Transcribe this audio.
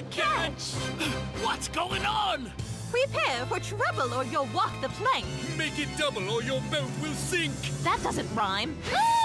catch! What's going on? Prepare for trouble or you'll walk the plank. Make it double or your boat will sink. That doesn't rhyme.